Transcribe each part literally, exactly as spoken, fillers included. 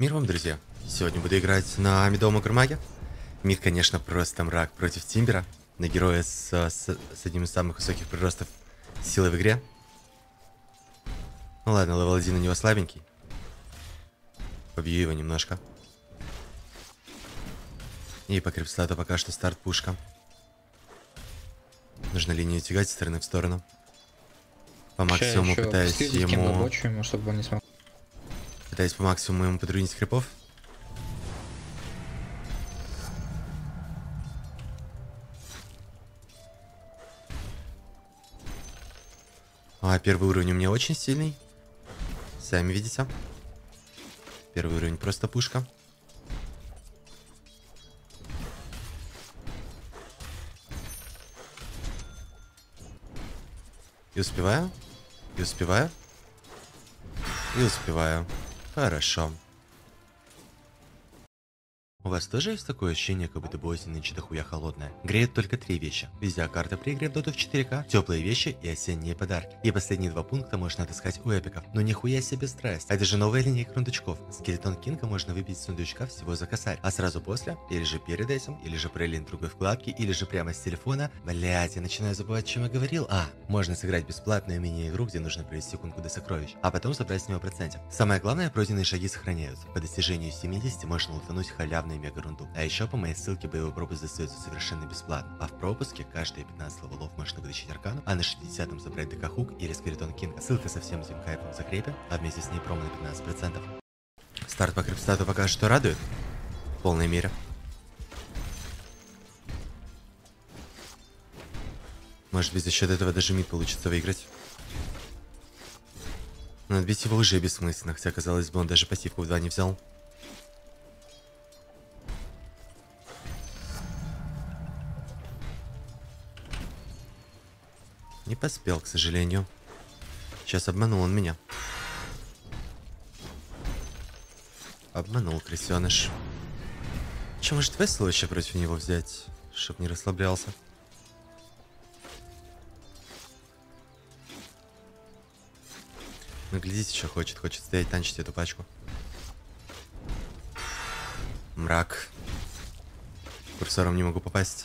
Мир вам, друзья! Сегодня буду играть на Медовом Угрмаге. Мид, конечно, просто мрак против Тимбера. На героя с, с, с одним из самых высоких приростов силы в игре. Ну ладно, левел один у него слабенький. Побью его немножко. И по крипстату пока что старт пушка. Нужно линию тягать с стороны в сторону. По максимуму пытаюсь ему... Бочу ему, чтобы он не смог. Пытаюсь по максимуму ему подрунить крипов. А первый уровень у меня очень сильный. Сами видите. Первый уровень просто пушка. И успеваю. И успеваю. И успеваю. Хорошо. У вас тоже есть такое ощущение, как будто бы осень нынче дохуя холодная? Греет только три вещи. Видеокарта при игре в доту в четыре ка, теплые вещи и осенние подарки. И последние два пункта можно отыскать у эпиков. Но нихуя себе страсть. Это же новая линейка рундучков. Скелетон Кинга можно выбить из сундучка всего за косарь. А сразу после, или же перед этим, или же пролин другой вкладки, или же прямо с телефона. Блять, я начинаю забывать, о чем я говорил. А, можно сыграть бесплатную мини-игру, где нужно провести секундку до сокровищ, а потом забрать с него проценте. Самое главное, пройденные шаги сохраняются. По достижению семидесяти можно лутануть халявный мега-рунду. А еще по моей ссылке боевой пропуск достается совершенно бесплатно. А в пропуске каждые пятнадцать левелов можно вытащить аркану, а на шестидесятом забрать ДК-хук или скелетон Кинга. Ссылка со всем этим кайфом в закрепе, а вместе с ней промо на пятнадцать процентов. Старт по крипстату пока что радует. В полной мере. Может быть, за счет этого даже мид получится выиграть. Но отбить его уже бессмысленно, хотя, казалось бы, он даже пассивку в два не взял. Не поспел, к сожалению. Сейчас обманул он меня. Обманул, крысеныш. Че, может, весело вообще против него взять, чтоб не расслаблялся? Ну, глядите, что хочет. Хочет стоять, танчить эту пачку. Мрак. Курсором не могу попасть.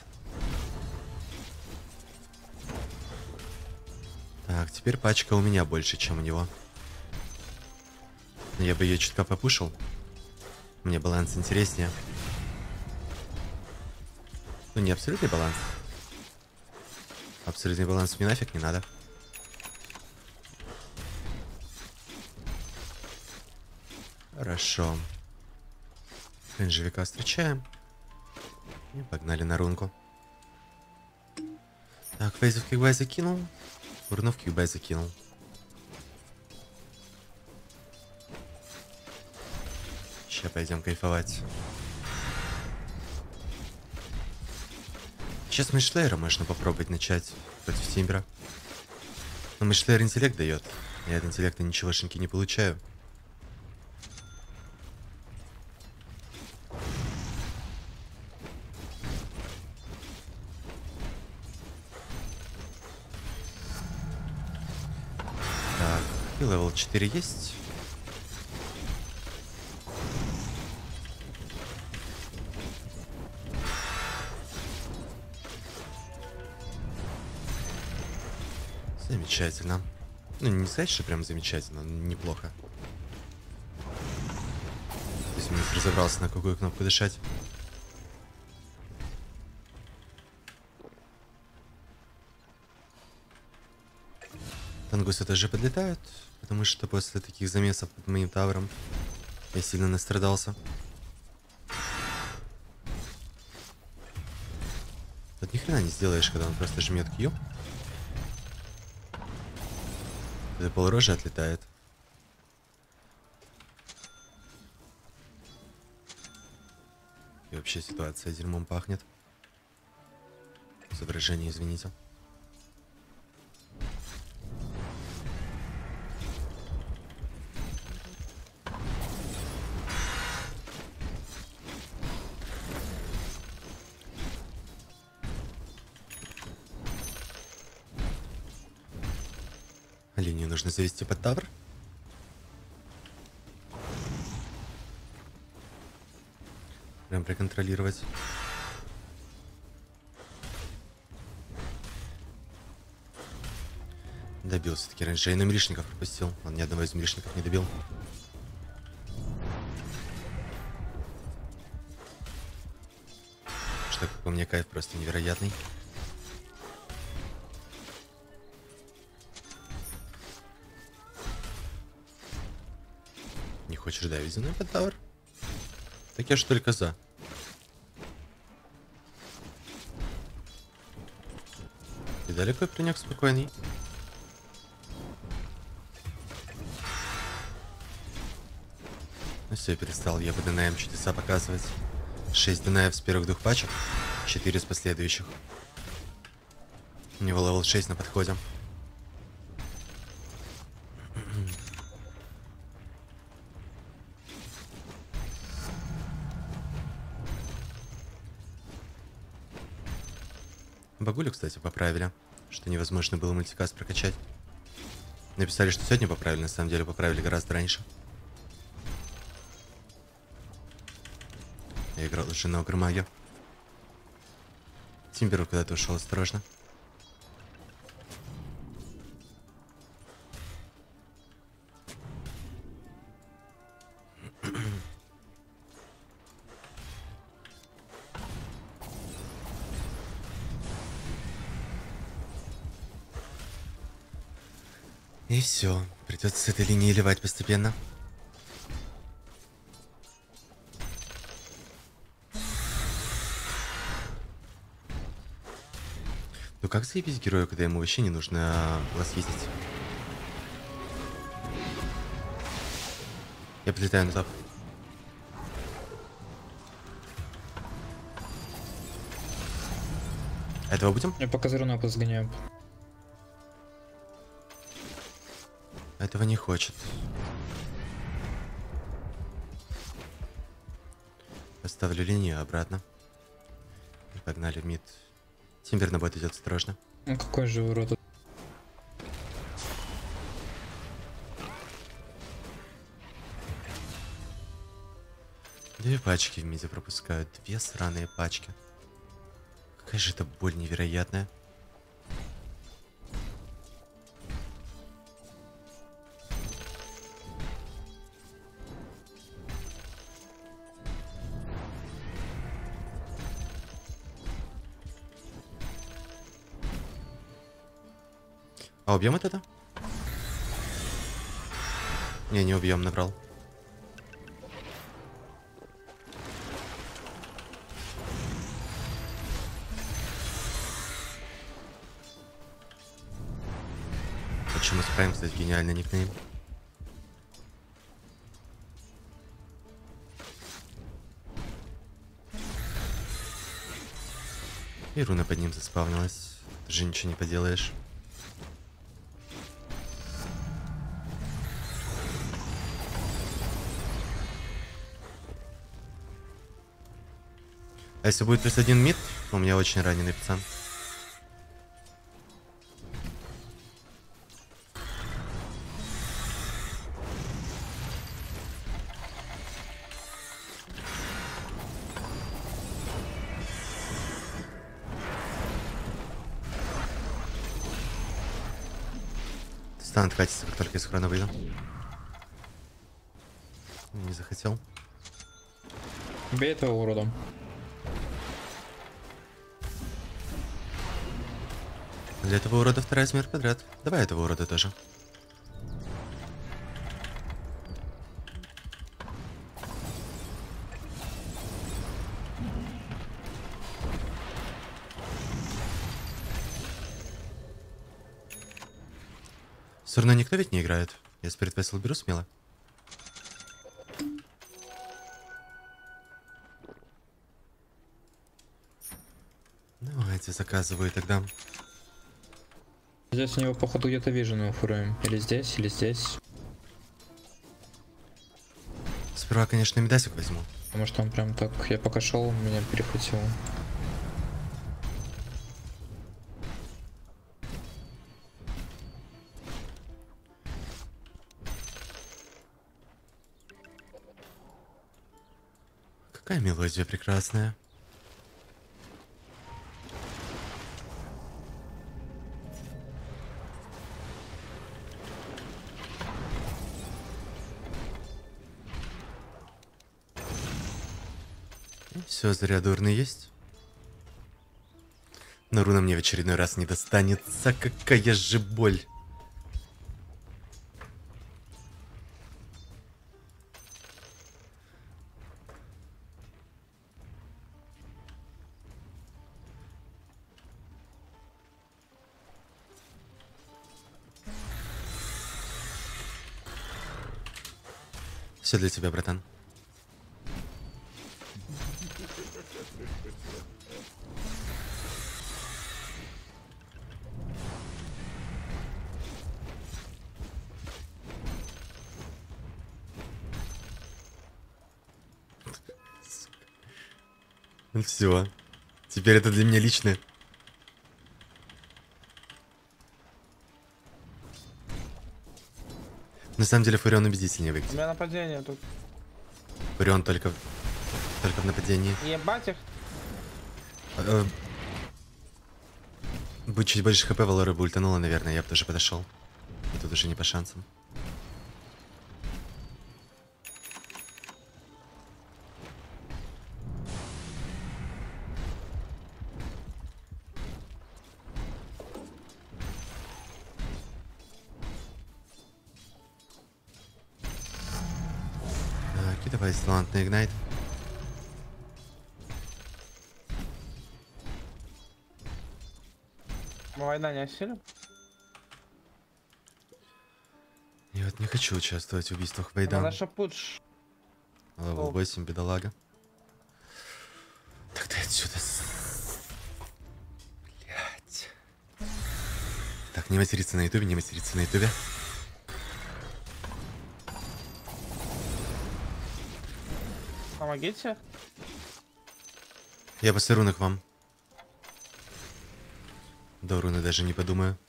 Так, теперь пачка у меня больше, чем у него. Но я бы ее чутка попушил. Мне баланс интереснее. Ну, не абсолютный баланс. Абсолютный баланс мне нафиг не надо. Хорошо. Рейнджевика встречаем. И погнали на рунку. Так, фейзов кикбай закинул. Урнов кикбай закинул. Сейчас пойдем кайфовать. Сейчас Мишлейра можно попробовать начать против Тимбера. Но Мишлейр интеллект дает. Я от интеллекта ничегошеньки не получаю. Так, и левел четыре есть. Замечательно. Ну, не сказать, что прям замечательно, но неплохо. То есть я разобрался, на какую кнопку дышать. Тангусы тоже подлетают, потому что после таких замесов под моим тавером я сильно настрадался. Тут ни хрена не сделаешь, когда он просто жмет Q. Это полрожи отлетает. И вообще ситуация дерьмом пахнет. Изображение, извините. Линию нужно завести под тавр. Прям проконтролировать. Добил все-таки раньше. Я на милишников пропустил. Он ни одного из милишников не добил. Что, как по мне, кайф просто невероятный. Не хочешь, да, везеной под тавер? Так я ж только за. И далеко принёк спокойный. Ну все, перестал я по ДНМ чудеса показывать. шесть ДНФ с первых двух пачек, четыре с последующих. У него левел шесть на подходе. Багулю, кстати, поправили, что невозможно было мультикаст прокачать. Написали, что сегодня поправили, на самом деле поправили гораздо раньше. Я играл уже на Огрмаге. Тимберу куда-то ушел, осторожно. И все, придется с этой линии ливать постепенно. Ну как заебись герою, когда ему вообще не нужно лаз ездить? Я подлетаю на топ. Этого будем? Я пока зерно позгоняю. Этого не хочет. Поставлю линию обратно. И погнали в мид. Тимбер на бот идет, осторожно. Ну какой же урод. Две пачки в миде пропускают. Две сраные пачки. Какая же это боль невероятная. А убьем это? Не, не убьем, набрал. Почему справим, кстати, гениальный никнейм. И руна под ним заспавнилась. Ты же ничего не поделаешь. А если будет плюс один мид, у меня очень раненый пацан. Стан откатится, как только из хрона выйду. Не захотел. Бей этого урода. Для этого урода вторая смерть подряд. Давай этого урода тоже. Все равно никто ведь не играет. Я Spirit Vessel беру смело. Давайте заказываю тогда. Здесь у него походу где-то вижены уфуруем. Или здесь, или здесь. Сперва, конечно, медасик возьму. Потому что он прям так, я пока шел, меня перехватил. Какая мелодия прекрасная. Все, зря дурный есть. Но руна мне в очередной раз не достанется. Какая же боль. Все для тебя, братан. Все. Теперь это для меня лично. На самом деле Фурион убедительнее У выглядит. меня нападение тут. Фурион только, только в нападении. Ебать их. Э, Будь чуть больше хп, Валора бы ультанула, наверное, я бы тоже подошел. И тут уже не по шансам. Так, и давай талант на игнайт. Мы война не осилим? Я вот не хочу участвовать в убийствах Надо Вейдан. шапудж. Левел восемь, бедолага. Так ты отсюда. Блять. Так, не материться на ютубе, не материться на ютубе. Помогите. Я после руны к вам. До руны даже не подумаю.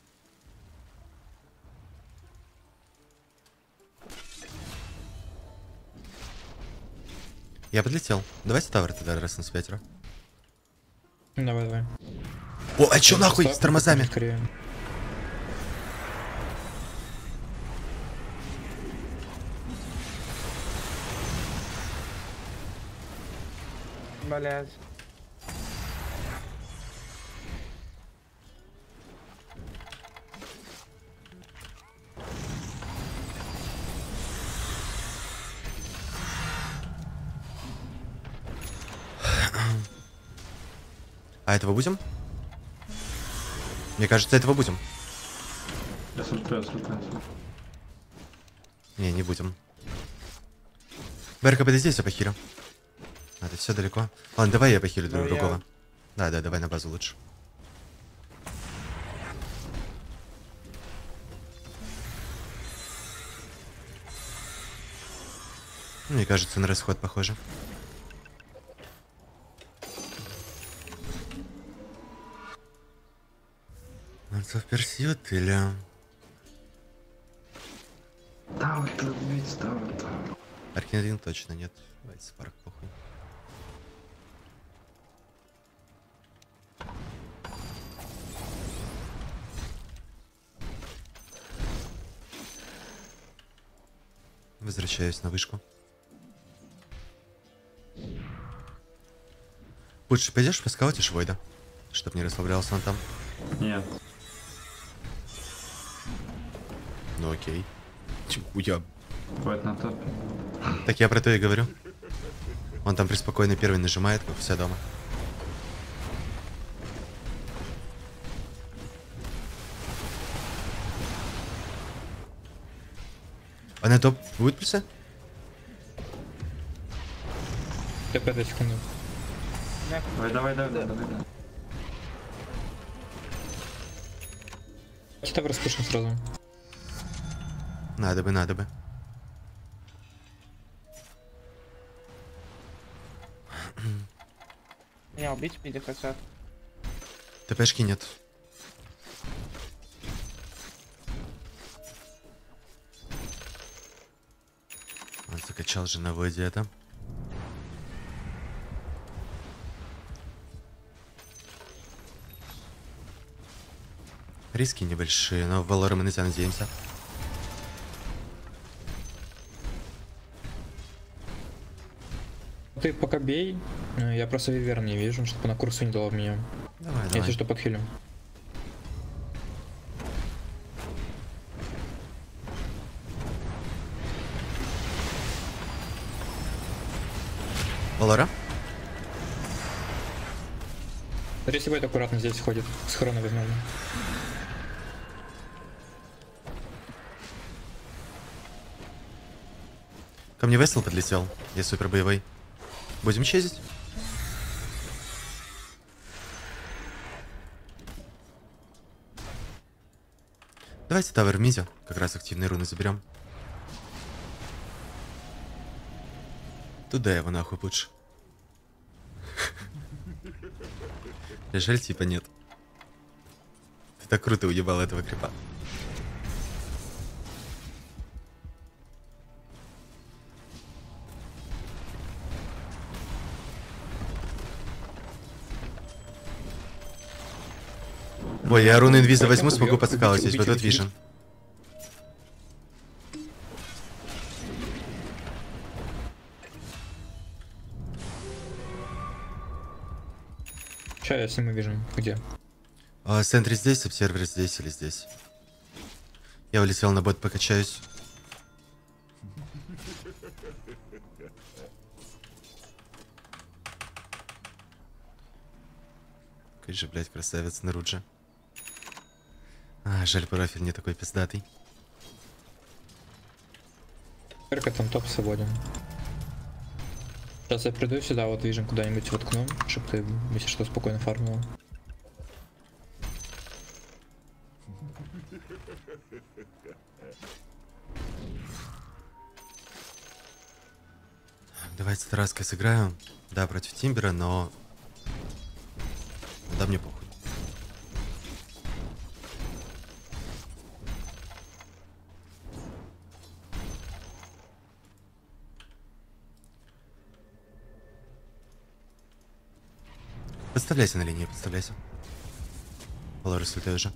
Я подлетел. Давайте тавр тогда раз на с пятеро. Давай, давай. О, а чё нахуй Ставь с тормозами? скорее. Блять. А этого будем? Мне кажется, этого будем. Я смотрю, я смотрю. Не, не будем. Берка, подойди, я похилю. А, это все далеко. Ладно, давай я похилю друг Ну, я- другого. Да, да, давай на базу лучше. Мне кажется, на расход похоже. Отцов персьют или... Да, вот это ведь, да, вот это. Аркен один точно нет. Давайте спарк похуй. Возвращаюсь на вышку. Лучше пойдешь поскаутишь Войда, чтоб не расслаблялся он там. Нет. Ну окей. Чехуя. Будет на топе. Так я про то и говорю. Он там преспокойно первый нажимает, как все дома. А на топ будет плюсы? ТП до секунды. Давай, давай, давай, давай, давай. Давайте тавр спишем сразу. Надо бы, надо бы. Меня убить в миде хотят. ТПшки нет. Он закачал же на Войде это. Риски небольшие, но в Валоры мы на тебя надеемся. Ты пока бей, э, я просто Виверн не вижу, чтобы она курсу не дала в меня. Давай, Если давай. что, подхилим. Валора? Ресибайт аккуратно здесь ходит, с хрона возможно. Ко мне Весел подлетел. Я супер боевой. Будем чезить? Давайте тавер в миде. Как раз активные руны заберем. Туда его нахуй пуш. Жаль, типа нет. Ты так круто уебал этого крипа. Ой, я руны инвиза возьму, смогу подскалывать, вот тут вижен. Сейчас я сниму вижу. Где? А, центр здесь, обсервер здесь или здесь. Я улетел на бот, покачаюсь. Какой же, блядь, красавец Наруджи. А, жаль, профиль не такой пиздатый. Эрка там топ свободен. Сейчас я приду сюда, вот вижу куда-нибудь воткну, чтобы ты, если что, спокойно фармила. Давайте Тараской сыграю. Да, против Тимбера, но... Да, мне похуй. Подставляйся на линии, подставляйся. Валора, слетай уже.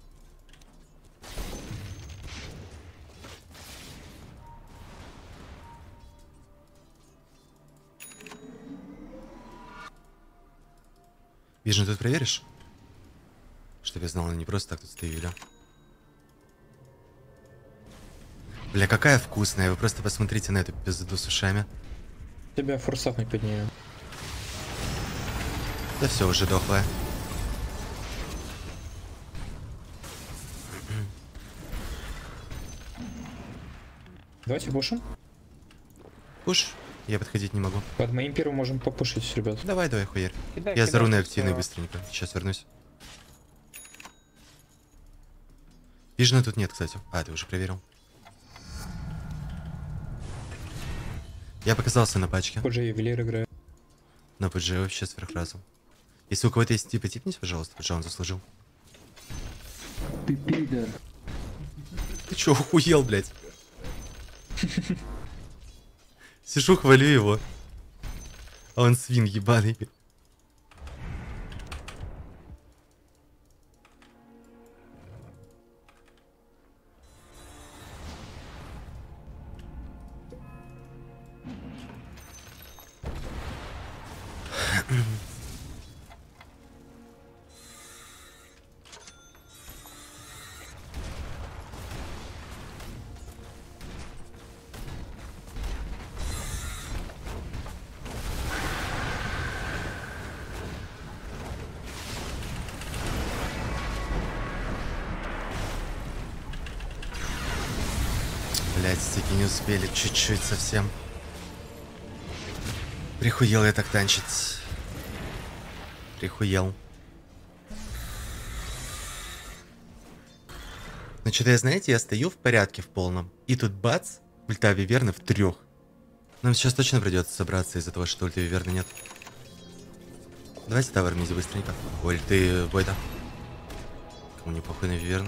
Вижу, тут проверишь? Чтоб я знал, она не просто так тут стою, да? Бля, какая вкусная, вы просто посмотрите на эту пизду с ушами. Тебя форсап не поднимем. Да все, уже дохлая. Давайте пушим. Пуш, я подходить не могу. Под моим первым можем попушить, ребят. Давай, давай, хуярь. Кидай, Я за кидай, руной всё. активный быстренько. Сейчас вернусь. Вижена тут нет, кстати. А, ты уже проверил. Я показался на пачке. Позже ювелир играет. На пэ джи вообще сверхразум. Если у кого-то есть типа, типнись, пожалуйста, пэ джи он заслужил. Ты пидор. Ты чё, охуел, блядь? Сижу, хвалю его. А он свин ебаный. Блять, стики не успели, чуть-чуть совсем. Прихуел я так танчить. Прихуел. Ну что-то я, знаете, я стою в порядке в полном. И тут бац, ульта Виверна в трех. Нам сейчас точно придется собраться из-за того, что ульта Виверна нет. Давайте тавер мизи быстренько. Ой, ты Бойда. Кому не похуй на Виверну.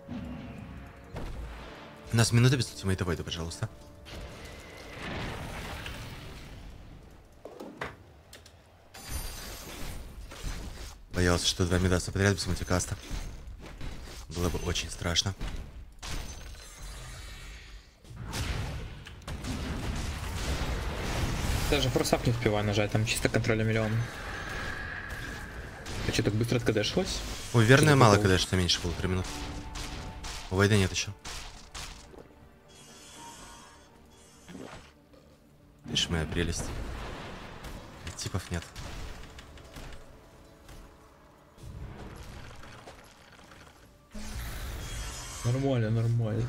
У нас минута без ультимейта Войда, пожалуйста. Боялся, что два медаса подряд без мультикаста. Было бы очень страшно. Даже форсап не успеваю нажать, там чисто контроля миллион. А что, так быстро откадешилось? У Верная Что-то мало такого. когда что меньше полутора минут. У Вейда нет еще. Видишь, моя прелесть. Типов нет. Нормально, нормально.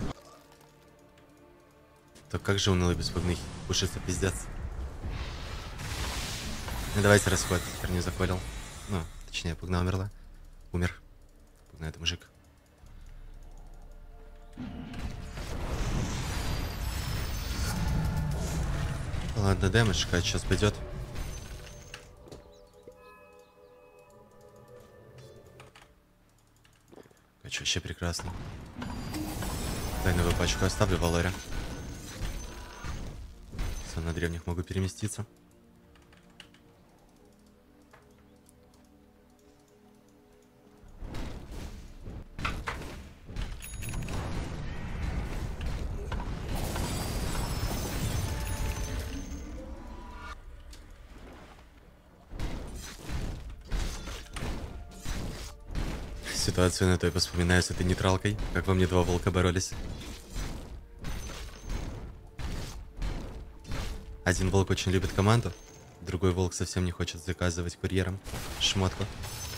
Так как же унылый беспогный. Пушится пиздец. Ну давайте расход. Теперь не заколил. Ну, точнее, Пугна умерла. Умер. Пугна это мужик. Ладно, дэмэдж, как сейчас пойдет. Кач вообще прекрасно. Тайную пачку оставлю в Алоре. Все, на древних могу переместиться. Ситуацию на той вспоминаю с этой нейтралкой, как во мне два волка боролись. Один волк очень любит команду, другой волк совсем не хочет заказывать курьером шмотку.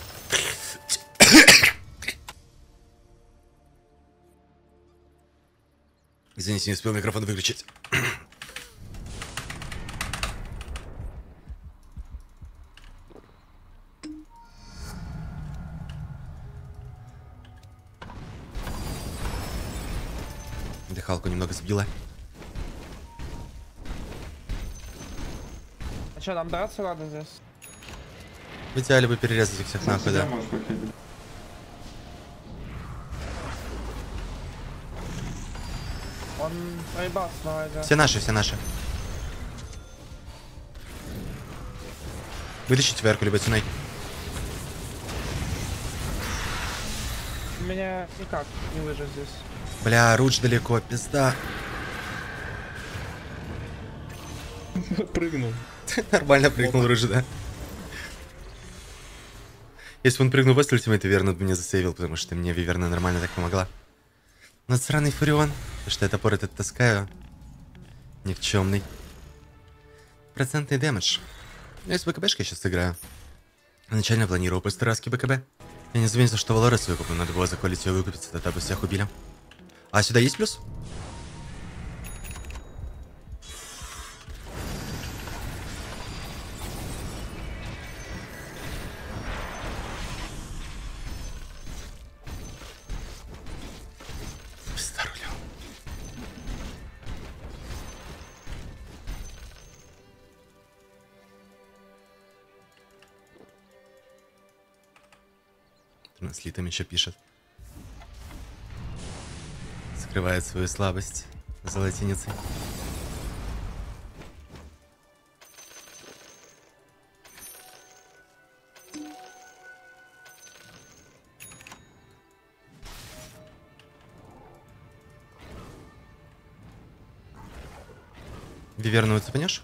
Извините, не успел микрофон выключить. Дыхалку немного сбила. А что, нам драться надо здесь? В идеале бы перерезать их всех нахуй, Себя да. можешь покидать. Он проебался на вайде. Все наши, все наши. Вытащите верку любой ценой. Меня никак не выжить здесь. Бля, Рудж далеко, пизда. Прыгнул. Нормально прыгнул Рудж, да. Если бы он прыгнул после ультимейта, верно бы меня засейвил, потому что мне Виверна нормально так помогла. Но сраный Фурион, потому что я топор этот таскаю. Никчемный. Процентный дэмэдж. Я с БКБшкой сейчас сыграю. Начально планировал после раски БКБ. Я не заметил, что Валорес выкупил, надо было заколить ее выкупиться, тогда бы всех убили. А сюда есть плюс? Пизда рулю. Транслитом еще пишет. Скрывает свою слабость за латиницей. Виверну цепанешь?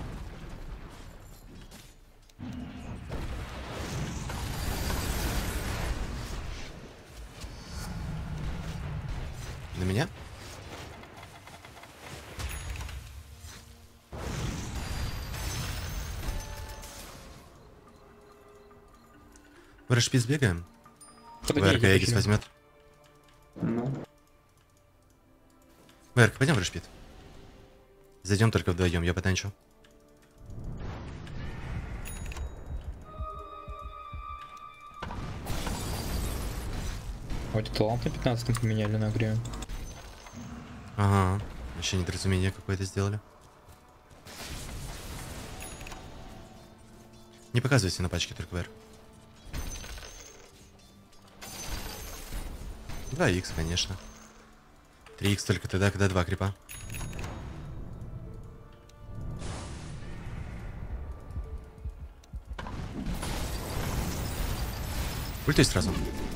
На меня? В Рэшпиц бегаем? Подожди, ВРК я Эгис пошлю. возьмет. Ну, ВРК, пойдем в Рэшпит. Зайдем только вдвоем, я потанчу. Вроде талант на пятнадцатом поменяли на игре. Ага, еще недоразумение какое-то сделали. Не показывайся на пачке, только ВР. два икс, конечно. три икс только тогда, когда два крипа. Ультай сразу.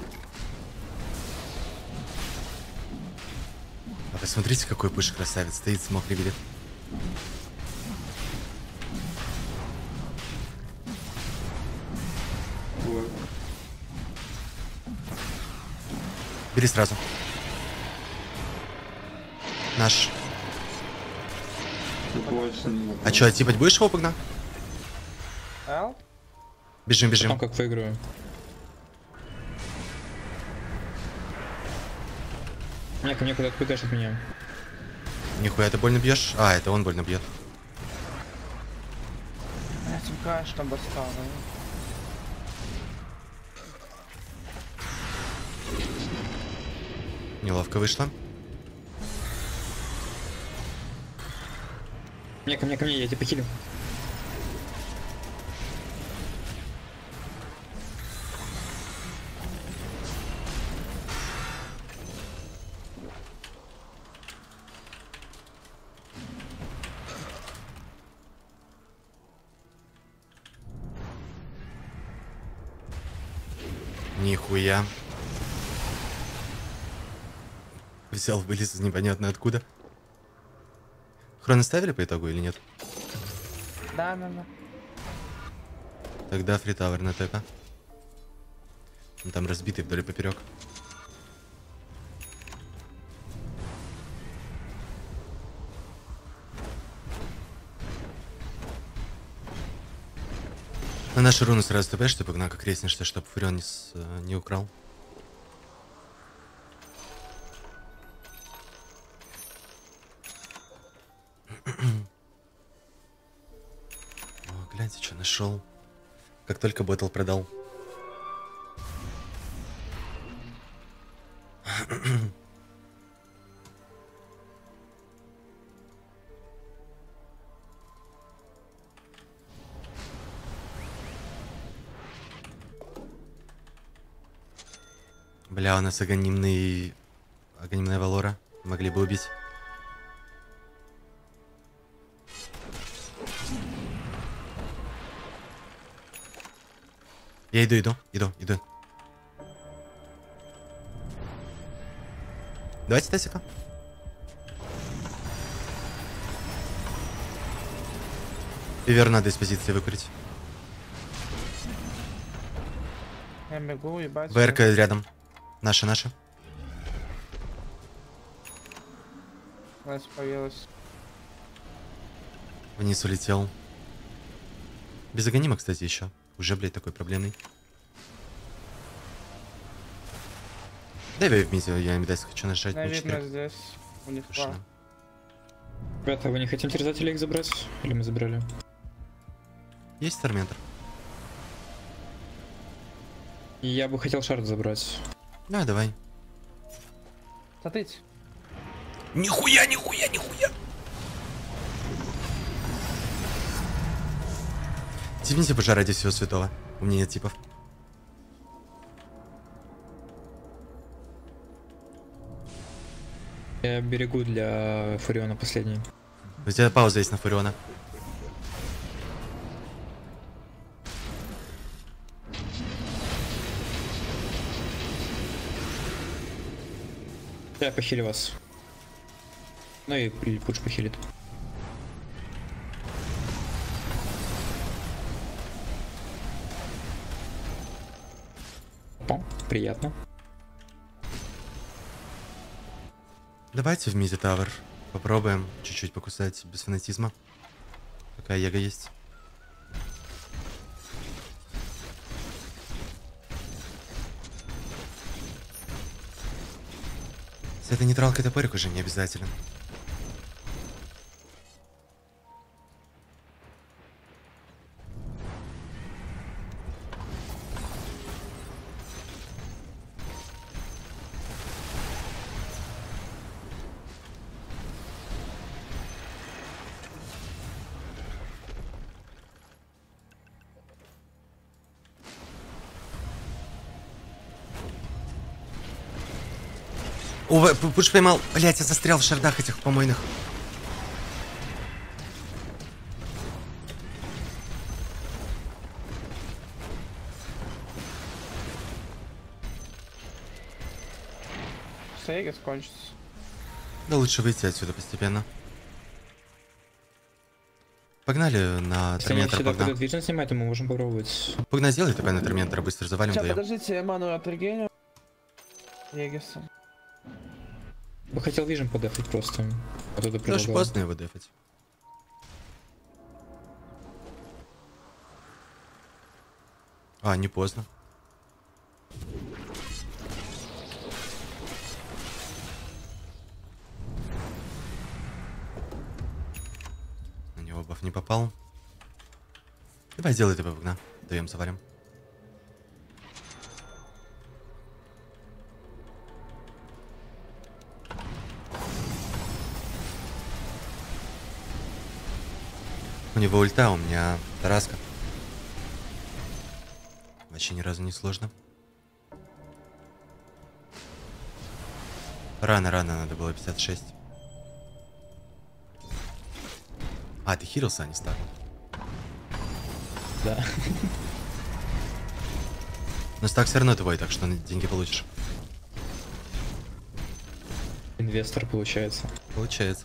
А посмотрите, какой пыш красавец. Стоит, смог ревелит. Ой. Бери сразу. Наш. Тут больше не А чё, типа будешь его погнать? Эл? Бежим, бежим. Потом как выиграю. Не, ко мне куда-то бегаешь от меня. Нихуя ты больно бьешь? А, это он больно бьет. Этим конечно достал, да? Неловко вышло. Не, ко мне, ко мне, я тебя похилю. Нихуя. Взял, вылез из непонятно откуда. Хрон ставили по итогу или нет? Да, да, да. Тогда фритавер на ТП. Он там разбитый вдоль и поперек. На нашу руну сразу ТП, что погнал, как резнешься, чтобы Фурион не, с, не украл. О, гляньте, что нашел. Как только ботл продал. Бля, у нас агонимный... Агонимная Валора. Могли бы убить. Я иду, иду, иду, иду. Давайте Тасика. Пивер надо из позиции выкурить. Я бегу, ебать. ВРК рядом. Наша, наша. Найс появилась. Вниз улетел. Без агонима, кстати, еще. Уже, блядь, такой проблемный. Дай в мизе, я им дать хочу нажать. Да, на видно четыре. здесь. У них Хорошо. два. Ребята, вы не хотим терзать или их забрать? Или мы забрали? Есть Торментор. И я бы хотел шард забрать. Да, давай. Смотрите. Нихуя, нихуя, нихуя. Типните пожар ради всего святого. У меня нет типов. Я берегу для Фуриона последний. У тебя пауза есть на Фуриона. Я похилю вас. Ну и Пуч похилит. О, приятно. Давайте в миде тавер. Попробуем чуть-чуть покусать без фанатизма. Пока Его есть. С этой нейтралкой топорик уже не обязательно. О, Пуш поймал. Блять, я застрял в шардах этих помойных. Сейчас Эгис кончится. Да лучше выйти отсюда постепенно. Погнали на Если они Торментор, сюда Погна. будут вижен снимать, то мы можем попробовать. Погна, сделай ТП на Торментора, быстро завалим Сейчас, вдвоем. подождите, я ману отрегеню. Эгиса. Я хотел вижен подефать просто. А тут Даже поздно его дефать. А, не поздно. На него баф не попал. Давай сделай ТП, Погна. Вдвоем завалим. У него ульта, у меня тараска. Вообще ни разу не сложно. Рано, рано надо было пятьдесят шесть. А, ты хирился, а не стар. Да. Но стак все равно твой, так что деньги получишь. Инвестор получается. Получается.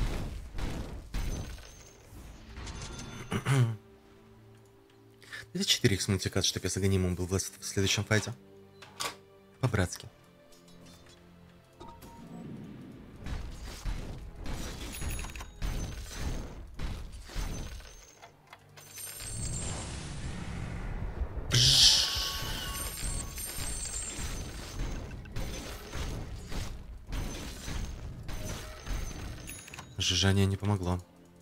Это четыре икс мультикат, чтобы я с Аганимом был в следующем файте. По-братски. Жижание не помогло.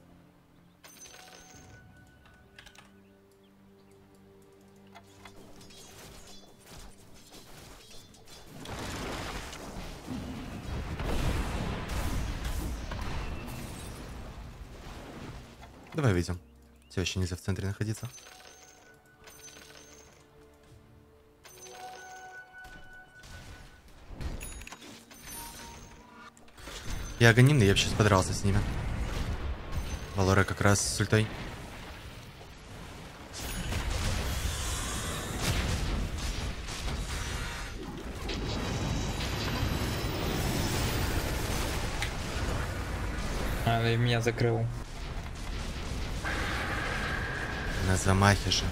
Давай выйдем. Все еще нельзя в центре находиться. Я анонимный, я бы сейчас подрался с ними. Валора как раз с ультой. А, и меня закрыл. На замахе же.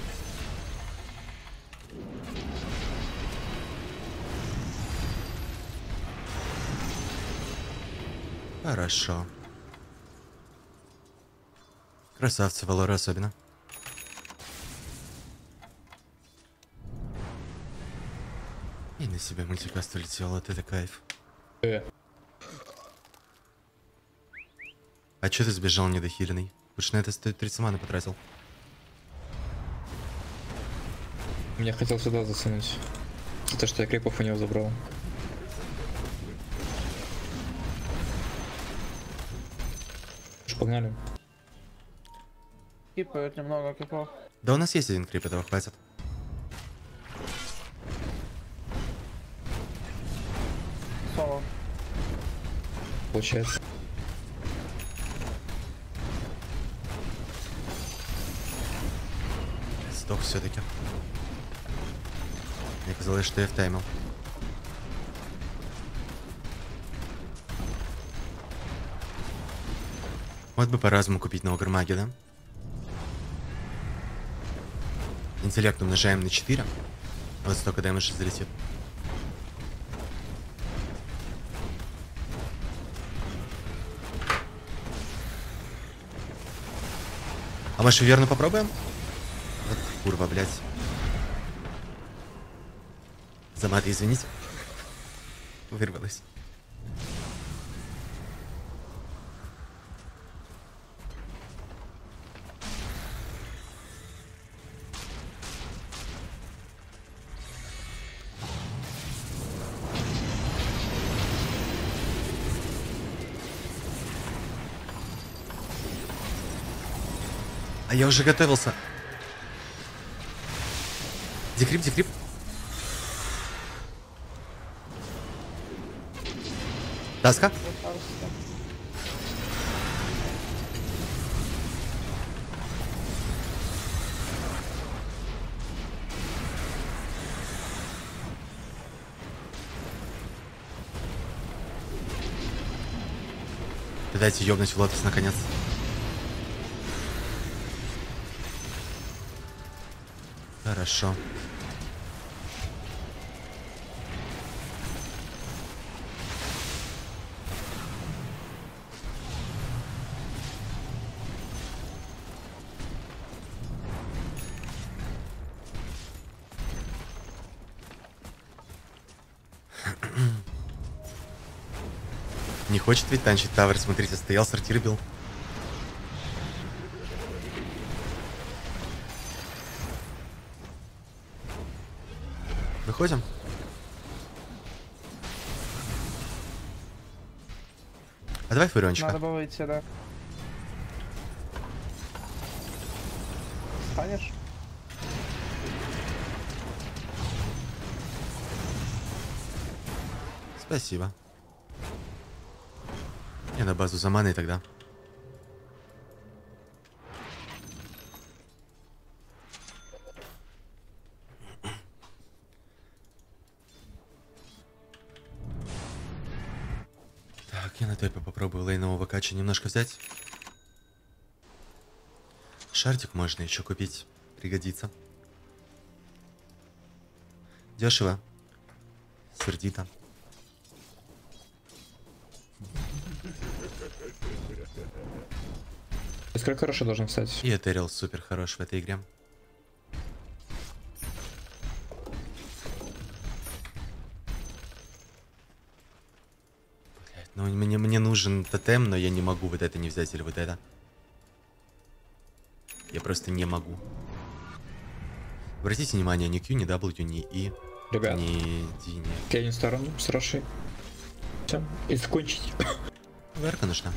Хорошо. Красавцы, Валора особенно. И на себя мультикаст улетел, вот это кайф. Э. А чё ты сбежал недохиленный? Лучше на это сто тридцать маны потратил. Меня хотел сюда засунуть. За то, что я крипов у него забрал. Уж погнали. Кипают немного кипов. Да у нас есть один крип, этого хватит. Соло. Получается. Сдох все-таки. Мне казалось, что я в таймил. Вот бы по-разному купить на Огрмаге, да? Интеллект умножаем на четыре. Вот столько дэмэджа залетит. А мы верно попробуем? Вот курва, блядь. За маты, извините. Вырвалась. А я уже готовился. Декрип, декрип. Таска? Дайте ёбнуть в лотос наконец. Хорошо. Не хочет ведь танчить тавер, смотрите, стоял, сортир бил. Выходим. А давай фуриончика. Надо было выйти, да. Станешь? Спасибо. Я на базу за маной тогда. Так, я на топе попробую лейнового кача немножко взять. Шартик можно еще купить. Пригодится. Дешево. Сердито. Сколько хорошо должен стать. И Этериал супер хорош в этой игре. Блять, ну мне, мне нужен тотем, но я не могу вот это не взять или вот это. Я просто не могу. Обратите внимание, ни Q, ни W, ни E, Ребят, ни D, ни... Кейн в сторону, с Рошей. Все, и закончить. Верка нужна.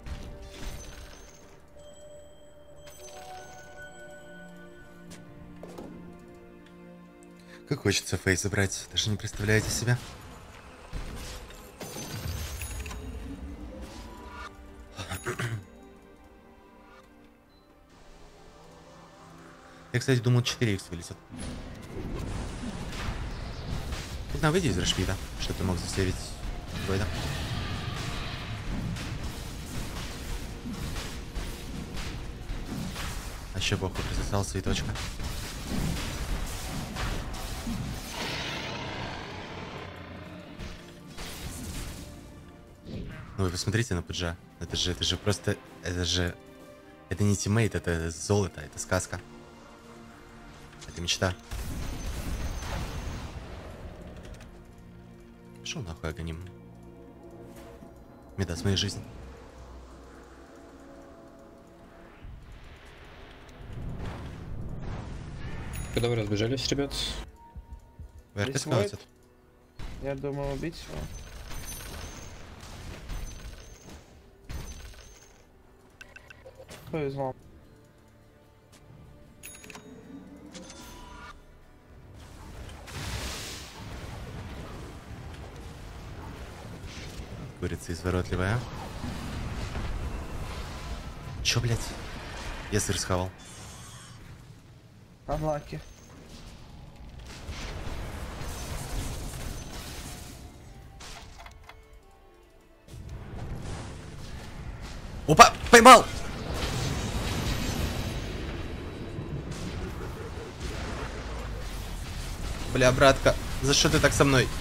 Как хочется фейс забрать, даже не представляете себя. Я, кстати, думал, четыре икс вылетит. Тогда выйди из Рашпида, чтобы ты мог засейвить Войда. А еще похуй, присосался и точка. Ну вы посмотрите на Пуджа. Это же, это же просто, это же, это не тиммейт, это золото, это сказка. Это мечта. Шо нахуй агоним? Медас моей жизни. Когда вы разбежались, ребят? ВРК Здесь скаутит. Я думаю убить его. Повезло. Курица изворотливая. Чё, блять? Я сыр схавал. Анлаки. Опа! Поймал! Бля, братка, за что ты так со мной?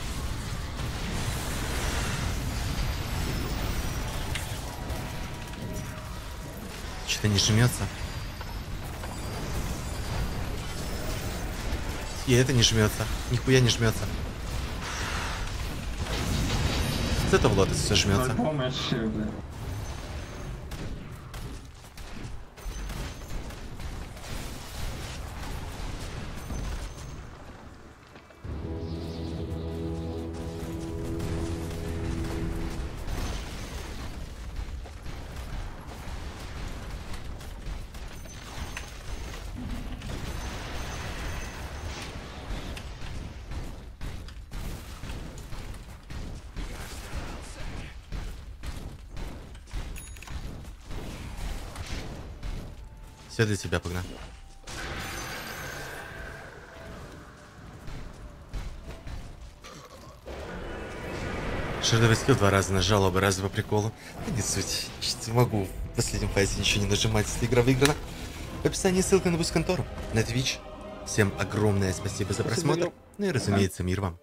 Что-то не жмется. И это не жмется. Нихуя не жмется. С этого лотос все жмется. Помощь, бля. Все для тебя, погнал. Шардовый скилл два раза нажал, оба раза по приколу. Да не суть. Чуть не могу в последнем файте ничего не нажимать, если игра выиграна. В описании ссылка на буст-контору, на Twitch. Всем огромное спасибо за просмотр. Ну и разумеется, мир вам.